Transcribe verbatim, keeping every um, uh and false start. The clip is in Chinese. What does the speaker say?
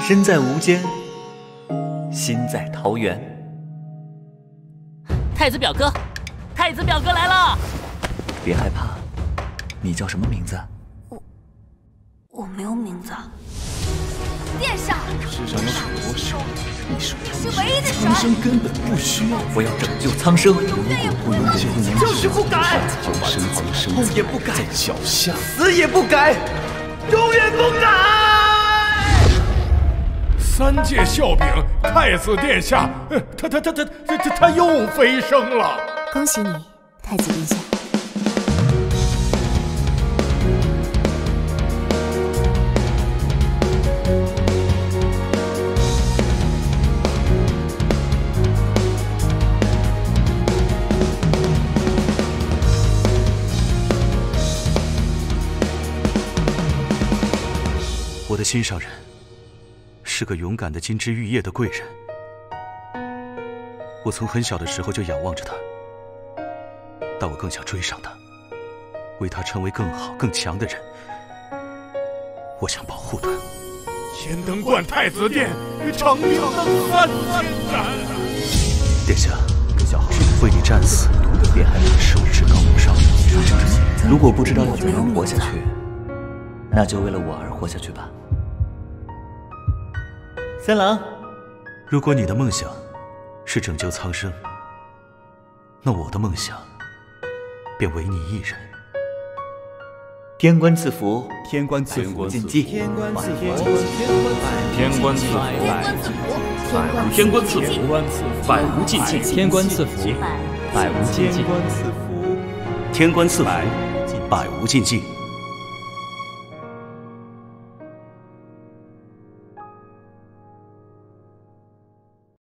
身在无间，心在桃源。 太子表哥，太子表哥来了！ 别害怕，你叫什么名字？ 我我没有名字。 殿下， 世上有很多事，你是你是唯一的苍生神。 根本不需要。 我要拯救苍生。 如果不能救， 就是不改， 就深藏身痛也不改， 在脚下， 死也不改，永远不改。 三界笑柄，太子殿下，呃他他他他他他他又飞升了。 恭喜你，太子殿下。 我的心上人是个勇敢的金枝玉叶的贵人，我从很小的时候就仰望着他，但我更想追上他，为他成为更好更强的人。我想保护他。 天灯观太子殿，长命登三千斩。 殿下，为你战死，别害怕，是我至高无上。 如果不知道要怎么样活下去，那就为了我而活下去吧。三郎， 如果你的梦想是拯救苍生，那我的梦想便唯你一人。 天官赐福， 天官赐福， 谨记。 天官赐福， 天官赐福， 天官赐福，百无禁忌。 天官赐福，百无禁忌。 天官赐福，百无禁忌。